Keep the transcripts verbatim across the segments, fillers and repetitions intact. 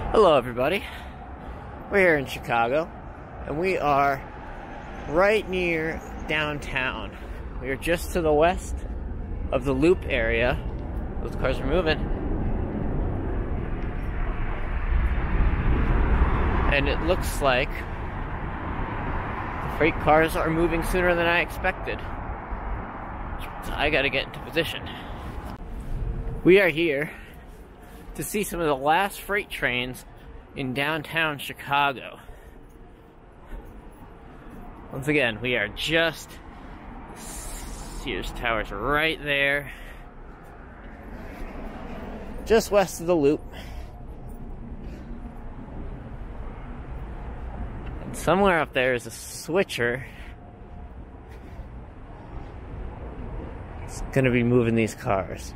Hello everybody, we're here in Chicago and we are right near downtown. We are just to the west of the Loop area. Those cars are moving. And it looks like the freight cars are moving sooner than I expected. So I gotta get into position. We are here to see some of the last freight trains in downtown Chicago. Once again, we are just, Sears Tower's right there, just west of the Loop. And somewhere up there is a switcher. It's gonna be moving these cars.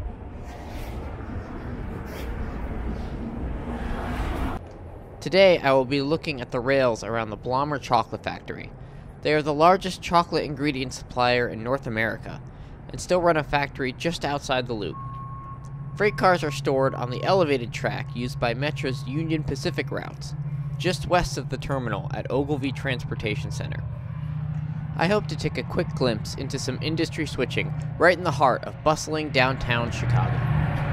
Today, I will be looking at the rails around the Blommer chocolate factory. They are the largest chocolate ingredient supplier in North America, and still run a factory just outside the Loop. Freight cars are stored on the elevated track used by Metra's Union Pacific routes, just west of the terminal at Ogilvie Transportation Center. I hope to take a quick glimpse into some industry switching right in the heart of bustling downtown Chicago.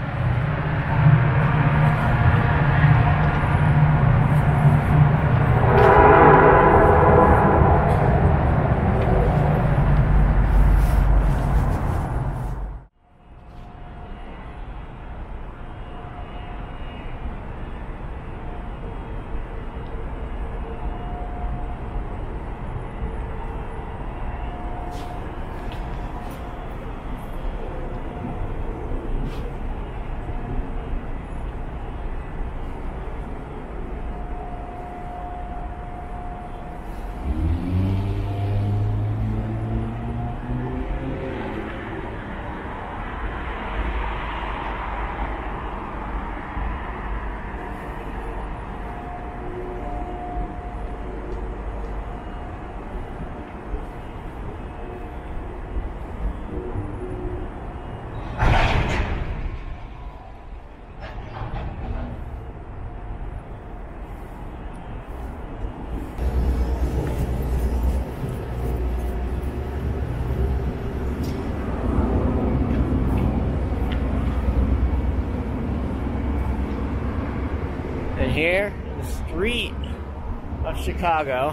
And here, in the street of Chicago,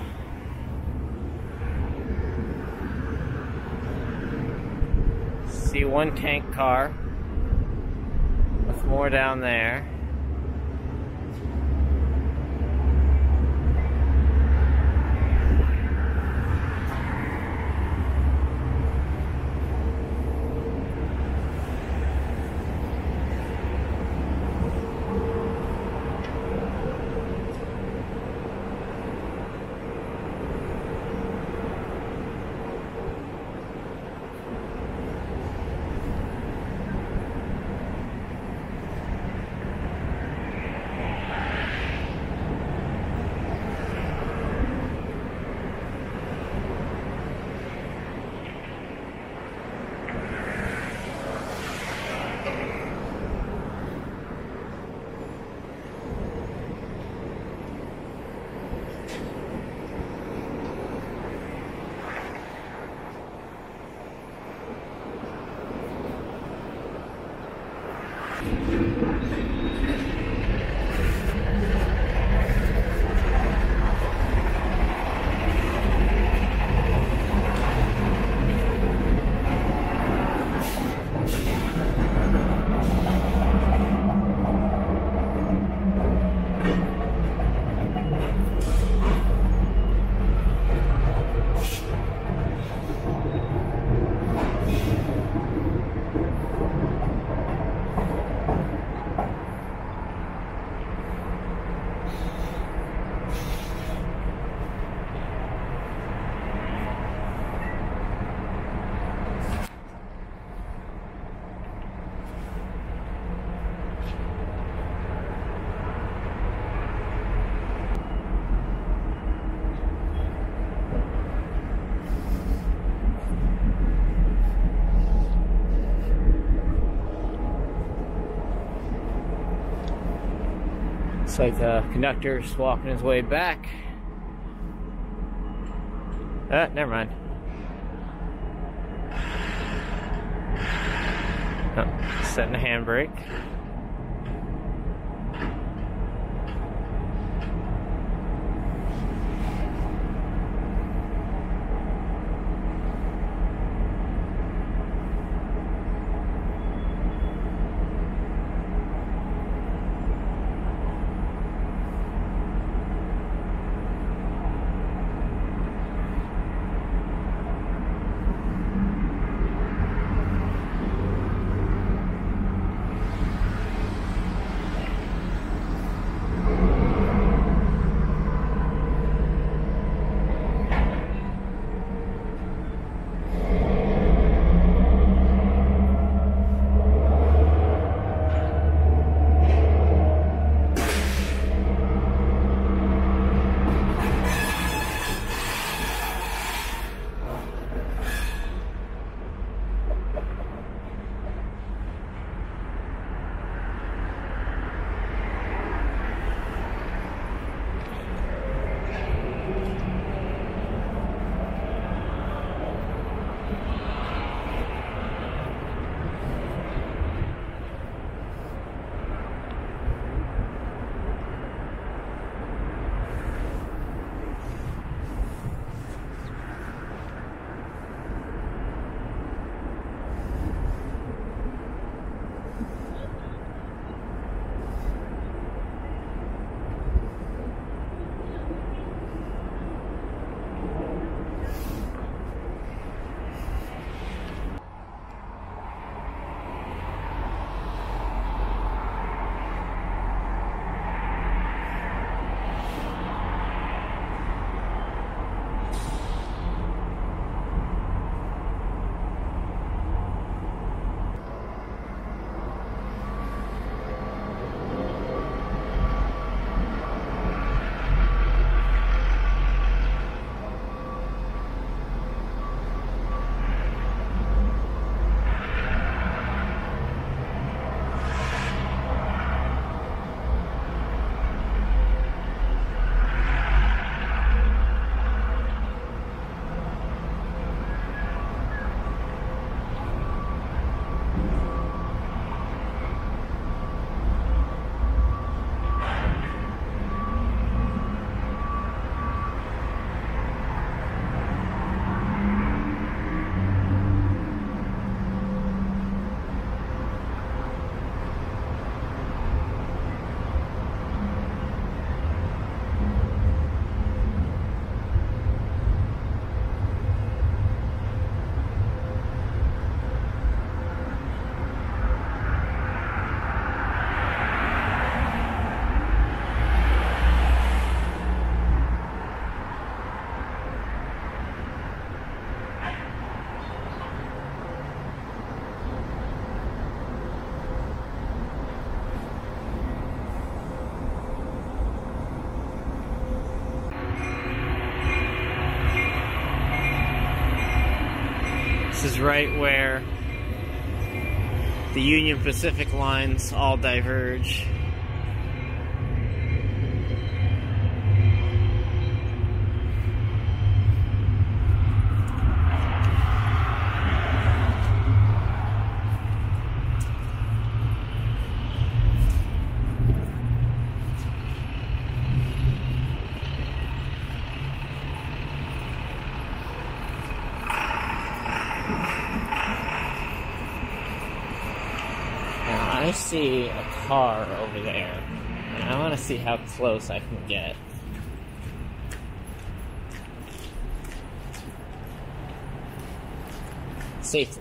see one tank car with more down there. Looks like the conductor's walking his way back. Ah, never mind. Oh, setting the handbrake. This is right where the Union Pacific lines all diverge. I see a car over there, and I want to see how close I can get. Safely.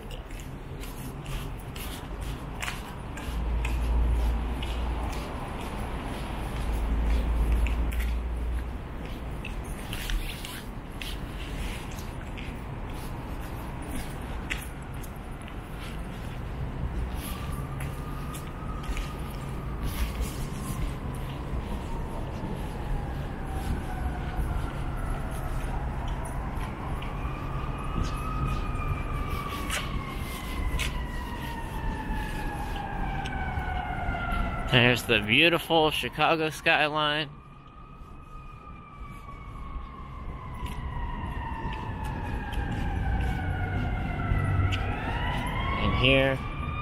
There's the beautiful Chicago skyline. And here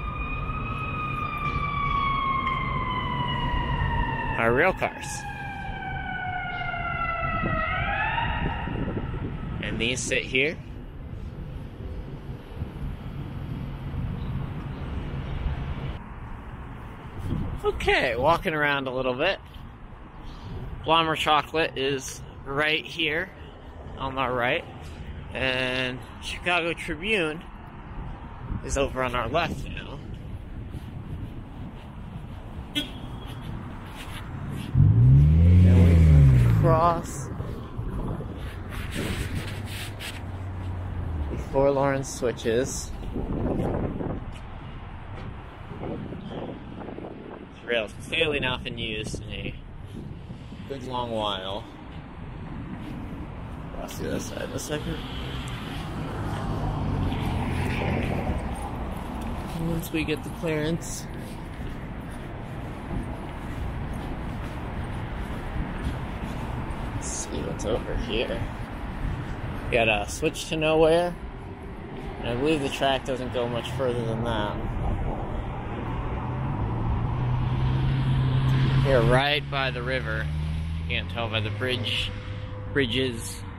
are rail cars. And these sit here. Okay, walking around a little bit. Blommer chocolate is right here on my right, and Chicago Tribune is over on our left now. And we cross before Lawrence switches. Rail's clearly not been used in a good long while. I'll see that side in a second. Once we get the clearance, let's see what's over here. Got a switch to nowhere, and I believe the track doesn't go much further than that. Here, right by the river. You can't tell by the bridge, bridges